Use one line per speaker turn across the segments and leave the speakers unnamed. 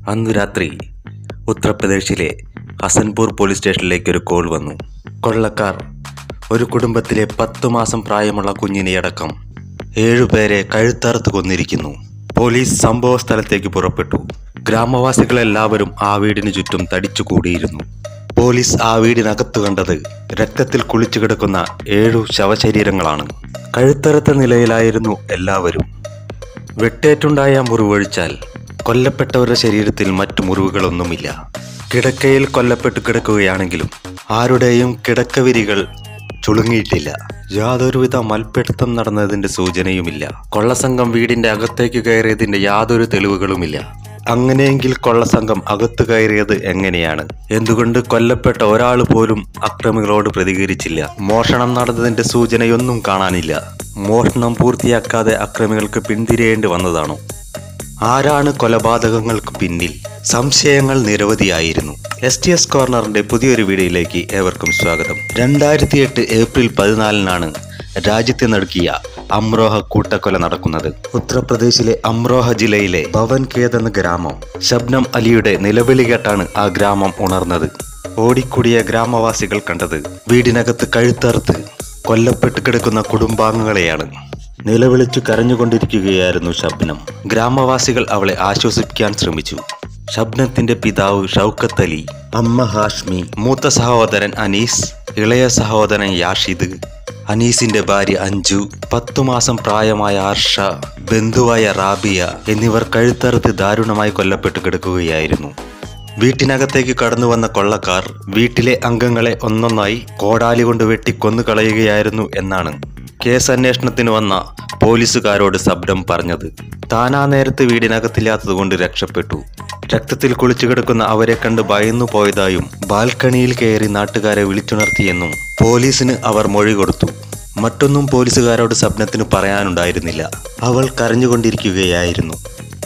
അന്നു രാത്രി ഉത്തർപ്രദേശിലെ ഹസൻപൂർ പോലീസ് സ്റ്റേഷനിലേക്ക് ഒരു കോൾ വന്നു. കൊള്ളക്കാർ ഒരു കുടുംബത്തിലെ 10 മാസം പ്രായമുള്ള കുഞ്ഞിനെയടക്കം 7 പേരെ കഴുത്തറുത്ത് കൊന്നിരിക്കുന്നു. പോലീസ് സംഭവ സ്ഥലത്തേക്ക് പുറപ്പെട്ടു. ഗ്രാമവാസികളെല്ലാവരും ആ വീടിന് ചുറ്റും തടിച്ചുകൂടിയിരുന്നു. പോലീസ് ആ വീടിനകത്തു കണ്ടത് രക്തത്തിൽ കുളിച്ചു കിടക്കുന്ന 7 ശവശരീരങ്ങളാണ്. കഴുത്തറുത്ത നിലയിലായിരുന്നു എല്ലാവരും. വെട്ടേറ്റുണ്ടായ മുറിവൊഴിച്ചാൽ കൊല്ലപ്പെട്ടവരുടെ ശരീരത്തിൽ മറ്റു മുറിവുകളൊന്നുമില്ല. കിടക്കയിൽ കൊല്ലപ്പെട്ടു കിടക്കുകയാണെങ്കിലും ആരുടെയും കിടക്കവിരികൾ ചുളുങ്ങിയിട്ടില്ല. യാതൊരുവിധ മൽപ്പിടുത്തം നടന്നതിന്റെ സൂചനയുമില്ല. കൊള്ളസംഘം വീടിന്റെ അകത്തേക്ക് കയറിയതിന്റെ യാതൊരു തെളിവുകളുമില്ല. അങ്ങനെയെങ്കിൽ കൊള്ളസംഘം അകത്തു കയറിയത് എങ്ങനെയാണ്? എന്തുകൊണ്ട് കൊല്ലപ്പെട്ട ഒരാൾ പോലും അക്രമികളോട് പ്രതികരിച്ചില്ല? മോഷണം നടന്നതിന്റെ സൂചനയൊന്നും കാണാനില്ല. മോഷണം പൂർത്തിയാക്കാതെ അക്രമികൾക്ക് പിന്തിരിയേണ്ടി വന്നതാണോ? ആരാണ് കൊലപാതകങ്ങൾക്ക് പിന്നിൽ? സംശയങ്ങൾ നിരവധിയായിരുന്നു. STS കോർണറിന്റെ പുതിയൊരു വീഡിയോയിലേക്ക് ഏവർക്കും സ്വാഗതം. 2008 ഏപ്രിൽ 14 രാജ്യത്തെ നടുക്കിയ അമ്രോഹ കൂട്ടക്കൊല നടക്കുന്നത്. ഉത്തർപ്രദേശിലെ അമ്രോഹ ജില്ലയിലെ ഭവൻഖേദ് എന്ന ഗ്രാമം. ശബ്നം അലിയുടെ നിലവിളി കേട്ടാണ് ആ ഗ്രാമം ഉണർന്നത്. ഓടിക്കൂടിയ ഗ്രാമവാസികൾ കണ്ടത് വീടിനകത്ത് കഴുത്തറുത്ത് കൊല്ലപ്പെട്ട് കിടക്കുന്ന കുടുംബാംഗങ്ങളെയാണ്. നിലവിളിച്ചു കരഞ്ഞുകൊണ്ടിരിക്കുകയായിരുന്നു ശബ്നം. ഗ്രാമവാസികൾ അവളെ ആശ്വസിപ്പിക്കാൻ ശ്രമിച്ചു. ശബ്നത്തിന്റെ പിതാവ് ഷൗക്കത്ത് അലി, അമ്മ ഹാഷ്മി, മൂത്ത സഹോദരൻ അനീസ്, ഇളയ സഹോദരൻ യാഷിദ്, അനീസിന്റെ ഭാര്യ അഞ്ജു, 10 മാസം പ്രായമായ ആർഷ, ബന്ധുവായ റാബിയ എന്നിവർ കഴുത്തറുത്ത് ദാരുണമായി കൊല്ലപ്പെട്ട് കിടക്കുകയായിരുന്നു. വീട്ടിനകത്തേക്ക് കടന്നു വന്ന കൊള്ളക്കാർ വീട്ടിലെ അംഗങ്ങളെ ഒന്നൊന്നായി കോടാലി കൊണ്ട് വെട്ടി കൊന്നുകളയുകയായിരുന്നു എന്നാണ് കേസ് അന്വേഷണത്തിന് വന്ന പോലീസുകാരോട് ശബ്ദം പറഞ്ഞത്. താനാ നേരത്ത് വീടിനകത്തില്ലാത്തതുകൊണ്ട് രക്ഷപ്പെട്ടു. രക്തത്തിൽ കുളിച്ചു കിടക്കുന്ന അവരെ കണ്ട് ഭയന്നു പോയതായും ബാൽക്കണിയിൽ കയറി നാട്ടുകാരെ വിളിച്ചുണർത്തിയെന്നും പോലീസിന് അവർ മൊഴി കൊടുത്തു. മറ്റൊന്നും പോലീസുകാരോട് ശബ്ദത്തിന് പറയാനുണ്ടായിരുന്നില്ല. അവൾ കരഞ്ഞുകൊണ്ടിരിക്കുകയായിരുന്നു.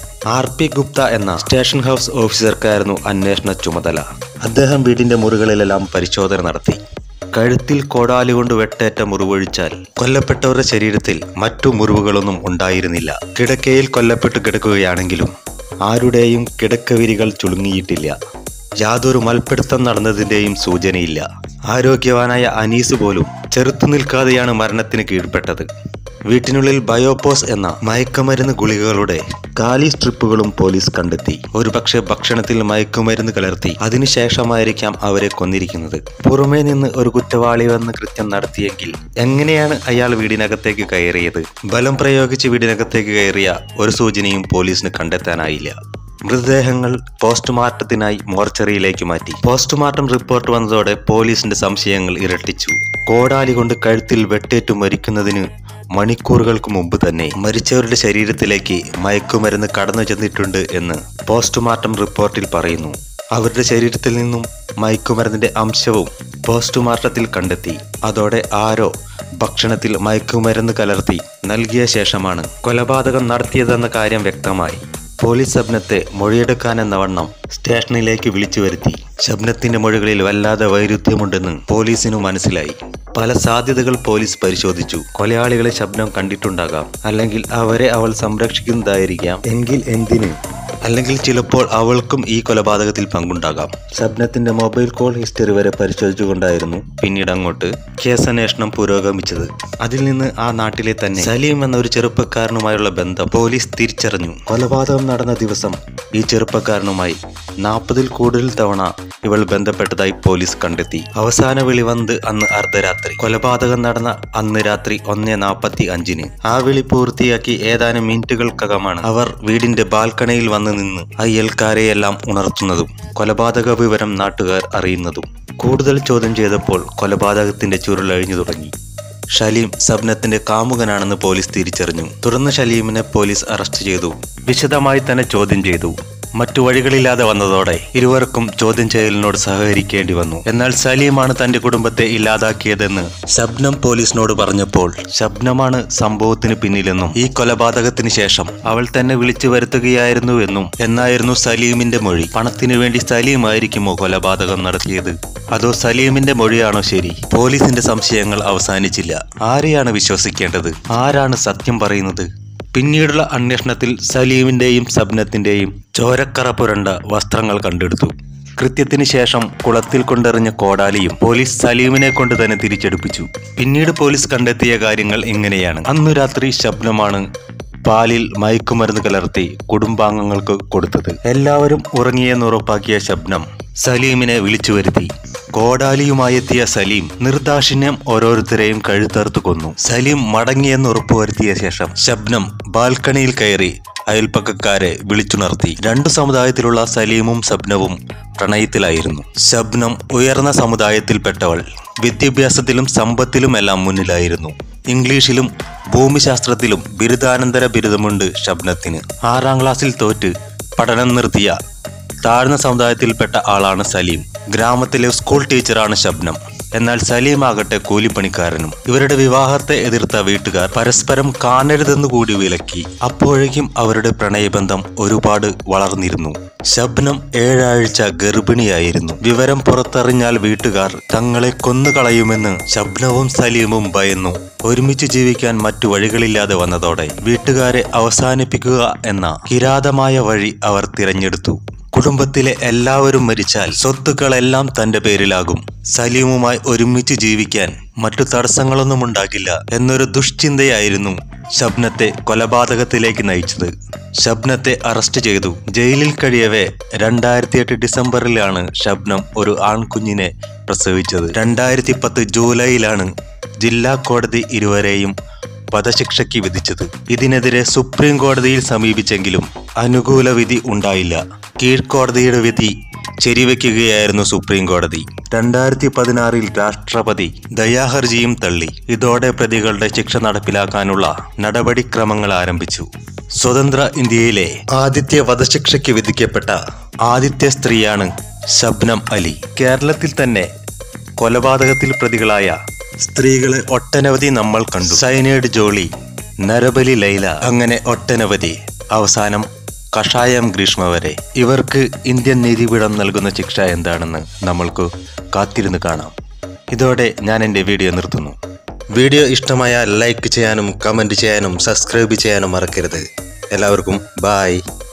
RP ഗുപ്ത എന്ന സ്റ്റേഷൻ ഹൗസ് ഓഫീസർക്കായിരുന്നു അന്വേഷണ ചുമതല. അദ്ദേഹം വീടിന്റെ മുറികളിലെല്ലാം പരിശോധന നടത്തി. കഴുത്തിൽ കോടാലി കൊണ്ട് വെട്ടേറ്റ മുറിവൊഴിച്ചാൽ കൊല്ലപ്പെട്ടവരുടെ ശരീരത്തിൽ മറ്റു മുറിവുകളൊന്നും ഉണ്ടായിരുന്നില്ല. കിടക്കയിൽ കൊല്ലപ്പെട്ടു കിടക്കുകയാണെങ്കിലും ആരുടെയും കിടക്കവിരികൾ ചുളുങ്ങിയിട്ടില്ല. യാതൊരു മൽപ്പിടുത്തം നടന്നതിന്റെയും സൂചനയില്ല. ആരോഗ്യവാനായ അനീസ് പോലും ചെറുത്തു നിൽക്കാതെയാണ് മരണത്തിന് കീഴ്പ്പെട്ടത്. വീട്ടിനുള്ളിൽ ബയോപോസ് എന്ന മയക്കുമരുന്ന് ഗുളികകളുടെ കാലി സ്ട്രിപ്പുകളും പോലീസ് കണ്ടെത്തി. ഒരുപക്ഷെ ഭക്ഷണത്തിൽ മയക്കുമരുന്ന് കലർത്തി അതിനുശേഷമായിരിക്കാം അവരെ കൊന്നിരിക്കുന്നത്. പുറമേ നിന്ന് ഒരു കുറ്റവാളി വന്ന് കൃത്യം നടത്തിയെങ്കിൽ എങ്ങനെയാണ് അയാൾ വീടിനകത്തേക്ക് കയറിയത്? ബലം പ്രയോഗിച്ച് വീടിനകത്തേക്ക് കയറിയ ഒരു സൂചനയും പോലീസിന് കണ്ടെത്താനായില്ല. മൃതദേഹങ്ങൾ പോസ്റ്റ്മോർട്ടത്തിനായി മോർച്ചറിയിലേക്ക് മാറ്റി. പോസ്റ്റ്മോർട്ടം റിപ്പോർട്ട് വന്നതോടെ പോലീസിന്റെ സംശയങ്ങൾ ഇരട്ടിച്ചു. കോടാലി കൊണ്ട് കഴുത്തിൽ വെട്ടേറ്റു മരിക്കുന്നതിന് മണിക്കൂറുകൾക്ക് മുമ്പ് തന്നെ മരിച്ചവരുടെ ശരീരത്തിലേക്ക് മയക്കുമരുന്ന് കടന്നു ചെന്നിട്ടുണ്ട് എന്ന് പോസ്റ്റ്മോർട്ടം റിപ്പോർട്ടിൽ പറയുന്നു. അവരുടെ ശരീരത്തിൽ നിന്നും മയക്കുമരുന്നിന്റെ അംശവും പോസ്റ്റ്മോർട്ടത്തിൽ കണ്ടെത്തി. അതോടെ ആരോ ഭക്ഷണത്തിൽ മയക്കുമരുന്ന് കലർത്തി നൽകിയ ശേഷമാണ് കൊലപാതകം നടത്തിയതെന്ന കാര്യം വ്യക്തമായി. പോലീസ് ശബ്നത്തെ മൊഴിയെടുക്കാനെന്ന വണ്ണം സ്റ്റേഷനിലേക്ക് വിളിച്ചു വരുത്തി. ശബ്നത്തിന്റെ മൊഴികളിൽ വല്ലാതെ വൈരുദ്ധ്യമുണ്ടെന്ന് പോലീസിനു മനസ്സിലായി. പല സാധ്യതകൾ പോലീസ് പരിശോധിച്ചു. കൊലയാളികളെ ശബ്നം കണ്ടിട്ടുണ്ടാകാം, അല്ലെങ്കിൽ അവരെ അവൾ സംരക്ഷിക്കുന്നതായിരിക്കാം. എങ്കിൽ എന്തിന്? അല്ലെങ്കിൽ ചിലപ്പോൾ അവൾക്കും ഈ കൊലപാതകത്തിൽ പങ്കുണ്ടാകാം. ശബ്നത്തിന്റെ മൊബൈൽ കോൾ ഹിസ്റ്ററി വരെ പരിശോധിച്ചുകൊണ്ടായിരുന്നു പിന്നീട് അങ്ങോട്ട് കേസന്വേഷണം പുരോഗമിച്ചത്. അതിൽ നിന്ന് ആ നാട്ടിലെ തന്നെ സലീം എന്ന ഒരു ചെറുപ്പക്കാരനുമായുള്ള ബന്ധം പോലീസ് തിരിച്ചറിഞ്ഞു. കൊലപാതകം നടന്ന ദിവസം ഈ ചെറുപ്പക്കാരനുമായി 40-ൽ കൂടുതൽ തവണ ഇവൾ ബന്ധപ്പെട്ടതായി പോലീസ് കണ്ടെത്തി. അവസാന വിളി വന്നത് അന്ന് അർദ്ധരാത്രി. കൊലപാതകം നടന്ന അന്ന് രാത്രി 1:45. ആ വിളി പൂർത്തിയാക്കി ഏതാനും മിനിറ്റുകൾക്കകമാണ് അവർ വീടിന്റെ ബാൽക്കണിയിൽ വന്ന് നിന്ന് അയൽക്കാരെയെല്ലാം ഉണർത്തുന്നതും കൊലപാതക വിവരം നാട്ടുകാർ അറിയുന്നതും. കൂടുതൽ ചോദ്യം ചെയ്തപ്പോൾ കൊലപാതകത്തിന്റെ ചുരുളഴിഞ്ഞു തുടങ്ങി. ഷലീം ശബ്നത്തിന്റെ കാമുകനാണെന്ന് പോലീസ് തിരിച്ചറിഞ്ഞു. തുടർന്ന് ഷലീമിനെ പോലീസ് അറസ്റ്റ് ചെയ്തു. വിശദമായി തന്നെ ചോദ്യം ചെയ്തു. മറ്റു വഴികളില്ലാതെ വന്നതോടെ ഇരുവർക്കും ചോദ്യം ചെയ്യലിനോട് സഹകരിക്കേണ്ടി വന്നു. എന്നാൽ സലീമാണ് തന്റെ കുടുംബത്തെ ഇല്ലാതാക്കിയതെന്ന് ശബ്നം പോലീസിനോട് പറഞ്ഞപ്പോൾ ശബ്നമാണ് സംഭവത്തിന് പിന്നിലെന്നും ഈ കൊലപാതകത്തിന് ശേഷം അവൾ തന്നെ വിളിച്ചു വരുത്തുകയായിരുന്നുവെന്നും എന്നായിരുന്നു സലീമിന്റെ മൊഴി. പണത്തിനു വേണ്ടി സലീമായിരിക്കുമോ കൊലപാതകം നടത്തിയത്? അതോ സലീമിന്റെ മൊഴിയാണോ ശരി? പോലീസിന്റെ സംശയങ്ങൾ അവസാനിച്ചില്ല. ആരെയാണ് വിശ്വസിക്കേണ്ടത്? ആരാണ് സത്യം പറയുന്നത്? പിന്നീടുള്ള അന്വേഷണത്തിൽ സലീമിന്റെയും ശബ്നത്തിന്റെയും ചോരക്കറ പുരണ്ട വസ്ത്രങ്ങൾ കണ്ടെടുത്തു. കൃത്യത്തിന് ശേഷം കുളത്തിൽ കൊണ്ടെറിഞ്ഞ കോടാലിയും പോലീസ് സലീമിനെ കൊണ്ട് തന്നെ തിരിച്ചെടുപ്പിച്ചു. പിന്നീട് പോലീസ് കണ്ടെത്തിയ കാര്യങ്ങൾ ഇങ്ങനെയാണ്. അന്നു രാത്രി ശബ്നമാണ് പാലിൽ മയക്കുമരുന്ന് കലർത്തി കുടുംബാംഗങ്ങൾക്ക് കൊടുത്തത്. എല്ലാവരും ഉറങ്ങിയെന്ന് ഉറപ്പാക്കിയ ശബ്നം സലീമിനെ വിളിച്ചു വരുത്തി. കോടാലിയുമായെത്തിയ സലീം നിർദാക്ഷിണ്യം ഓരോരുത്തരെയും കഴുത്തറുത്തു കൊന്നു. സലീം മടങ്ങിയെന്ന് ഉറപ്പുവരുത്തിയ ശേഷം ശബ്നം ബാൽക്കണിയിൽ കയറി അയൽപ്പക്കക്കാരെ വിളിച്ചുണർത്തി. രണ്ടു സമുദായത്തിലുള്ള സലീമും ശബ്നവും പ്രണയത്തിലായിരുന്നു. ശബ്നം ഉയർന്ന സമുദായത്തിൽപ്പെട്ടവൾ. വിദ്യാഭ്യാസത്തിലും സമ്പത്തിലുമെല്ലാം മുന്നിലായിരുന്നു. ഇംഗ്ലീഷിലും ഭൂമിശാസ്ത്രത്തിലും ബിരുദാനന്തര ബിരുദമുണ്ട് ശബ്നത്തിന്. 6ാം ക്ലാസ്സിൽ തോറ്റ് പഠനം നിർത്തിയ താഴ്ന്ന സമുദായത്തിൽപ്പെട്ട ആളാണ് സലീം. ഗ്രാമത്തിലെ സ്കൂൾ ടീച്ചറാണ് ശബ്നം. എന്നാൽ സലീം ആകട്ടെ കൂലിപ്പണിക്കാരനും. ഇവരുടെ വിവാഹത്തെ എതിർത്ത വീട്ടുകാർ പരസ്പരം കാണരുതെന്നു കൂടി വിലക്കി. അപ്പോഴേക്കും അവരുടെ പ്രണയബന്ധം ഒരുപാട് വളർന്നിരുന്നു. ശബ്നം 7 ആഴ്ച ഗർഭിണിയായിരുന്നു. വിവരം പുറത്തറിഞ്ഞാൽ വീട്ടുകാർ തങ്ങളെ കൊന്നുകളയുമെന്ന് ശബ്നവും സലീമും ഭയന്നു. ഒരുമിച്ച് ജീവിക്കാൻ മറ്റു വഴികളില്ലാതെ വന്നതോടെ വീട്ടുകാരെ അവസാനിപ്പിക്കുക എന്ന കിരാതമായ വഴി അവർ തിരഞ്ഞെടുത്തു. കുടുംബത്തിലെ എല്ലാവരും മരിച്ചാൽ സ്വത്തുക്കളെല്ലാം തന്റെ പേരിലാകും. സലീമുമായി ഒരുമിച്ച് ജീവിക്കാൻ മറ്റു തടസ്സങ്ങളൊന്നും ഉണ്ടാകില്ല എന്നൊരു ദുഷ്ചിന്തയായിരുന്നു ശബ്നത്തെ കൊലപാതകത്തിലേക്ക് നയിച്ചത്. ശബ്നത്തെ അറസ്റ്റ് ചെയ്തു. ജയിലിൽ കഴിയവേ 2008 ഡിസംബറിലാണ് ശബ്നം ഒരു ആൺകുഞ്ഞിനെ പ്രസവിച്ചത്. 2010 ജൂലൈയിലാണ് ജില്ലാ കോടതി ഇരുവരെയും വധശിക്ഷയ്ക്ക് വിധിച്ചത്. ഇതിനെതിരെ സുപ്രീം കോടതിയിൽ സമീപിച്ചെങ്കിലും അനുകൂല വിധി ഉണ്ടായില്ല. കീഴ്ക്കോടതിയുടെ വിധി ശരിവെക്കുകയായിരുന്നു സുപ്രീം കോടതി. 2016 രാഷ്ട്രപതി ദയാഹർജിയും തള്ളി. ഇതോടെ പ്രതികളുടെ ശിക്ഷ നടപ്പിലാക്കാനുള്ള നടപടിക്രമങ്ങൾ ആരംഭിച്ചു. സ്വതന്ത്ര ഇന്ത്യയിലെ ആദ്യത്തെ വധശിക്ഷയ്ക്ക് വിധിക്കപ്പെട്ട ആദ്യത്തെ സ്ത്രീയാണ് ശബ്നം അലി. കേരളത്തിൽ തന്നെ കൊലപാതകത്തിൽ പ്രതികളായ സ്ത്രീകളെ ഒട്ടനവധി നമ്മൾ കണ്ടു. സൈനൈഡ് ജോളി, നരബലി ലൈല, അങ്ങനെ ഒട്ടനവധി. അവസാനം കഷായം ഗ്രീഷ്മ വരെ. ഇവർക്ക് ഇന്ത്യൻ നീതിപീഠം നൽകുന്ന ശിക്ഷ എന്താണെന്ന് നമ്മൾക്ക് കാത്തിരുന്ന് കാണാം. ഇതോടെ ഞാൻ എൻ്റെ വീഡിയോ നിർത്തുന്നു. വീഡിയോ ഇഷ്ടമായാൽ ലൈക്ക് ചെയ്യാനും കമൻറ്റ് ചെയ്യാനും സബ്സ്ക്രൈബ് ചെയ്യാനും മറക്കരുത്. എല്ലാവർക്കും ബായ്.